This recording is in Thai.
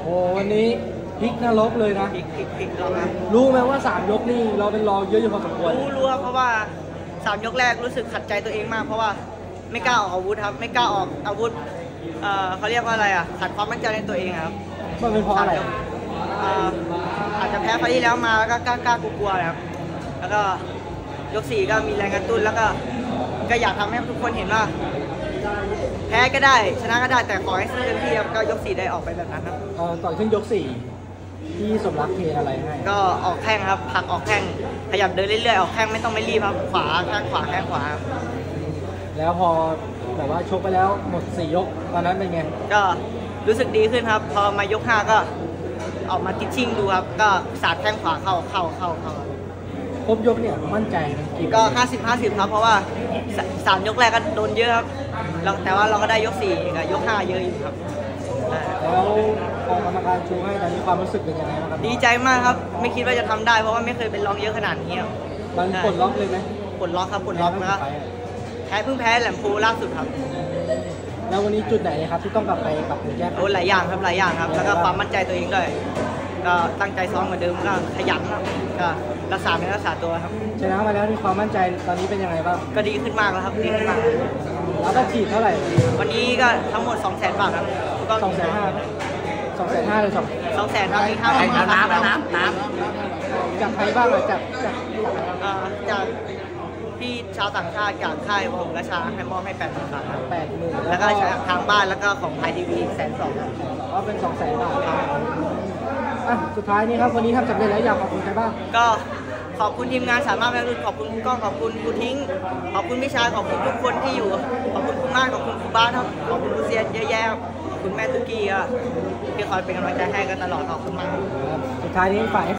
อ้วันนี้พลิกนรกเลยนะพลิกเราครับรู้ไหมว่า3 ยกนี่เราเป็นรองเยอะอยู่พอสมควรรู้ครับเพราะว่า3 ยกแรกรู้สึกขัดใจตัวเองมากเพราะว่าไม่กล้าออกอาวุธครับไม่กล้าออกอาวุธเขาเรียกว่าอะไรขัดความมั่นใจในตัวเองครับมันเป็นเพราะอะไรอาจจะแพ้ไฟที่แล้วมาแล้วก็กล้ากลัวๆนะครับแล้วก็ยก4ก็มีแรงกระตุ้นแล้วก็อยากทำให้ทุกคนเห็นว่าแพ้ก็ได้ชนะก็ได้แต่ขอให้สู้เต็มที่ครับก็ยก4ได้ออกไปแบบนั้นครับต่อยขึ้นยก4ที่สมรักเทอะไรให้ก็ออกแข้งครับผลักออกแข้งขยับเดินเรื่อยๆออกแข้งไม่ต้องไม่รีบครับขวาแข้งขวาแข้งขวาแล้วพอแบบว่าชกไปแล้วหมด4 ยกตอนนั้นเป็นไงก็รู้สึกดีขึ้นครับพอมายก5ก็ออกมาติดชิ่งดูครับก็สาดแข้งขวาเข้าครบยกเนี่ยมั่นใจก็50-50ครับเพราะว่า3 ยกแรกก็โดนเยอะครับแต่ว่าเราก็ได้ยก4กับยก5เยอะอยู่ครับแล้วพอกรรมการชูให้ตอนนี้ความรู้สึกเป็นยังไงบ้างครับดีใจมากครับไม่คิดว่าจะทำได้เพราะว่าไม่เคยเป็นรองเยอะขนาดนี้ครับมันปลดล็อกเลยไหมปลดล็อกครับปลดล็อกแล้วเพิ่งแพ้แหลมพูล่าสุดครับแล้ววันนี้จุดไหนครับที่ต้องกลับไปปรับปรุงแก้ไขหลายอย่างครับแล้วก็ความมั่นใจตัวเองด้วยก็ตั้งใจซ้อมเหมือนเดิมก็ขยันก็รักษาเนื้อรักษาตัวครับชนะมาแล้วมีความมั่นใจตอนนี้เป็นยังไงบ้างก็ดีขึ้นมากแล้วครับดีขึ้นมากแล้วก็ฉีดเท่าไหร่วันนี้ก็ทั้งหมด200,000 บาทครับก็250,000เลย 200,000ครับมีน้ำจากใครบ้างจากพี่ชาวต่างชาติจากค่ายวงราชาให้มอบให้80,000 บาทครับ 80,000 แล้วก็ทางบ้านแล้วก็ของไทยทีวี120,000ครับก็เป็น200,000 บาทสุดท้ายนี้ครับวันนี้ทำสำเร็จแล้วอยากขอบคุณใครบ้างก็ขอบคุณทีมงานสามารถแม่รุ่นขอบคุณกล้องขอบคุณครูทิ้งขอบคุณพี่ชายขอบคุณทุกคนที่อยู่ขอบคุณคุณมากขอบคุณครูบ้านครับขอบคุณครูเซียนเยอะแยะขอบคุณแม่ตุกี้ที่คอยเป็นกำลังใจให้กันตลอดขอบคุณมากสุดท้ายนี้ฝ่าย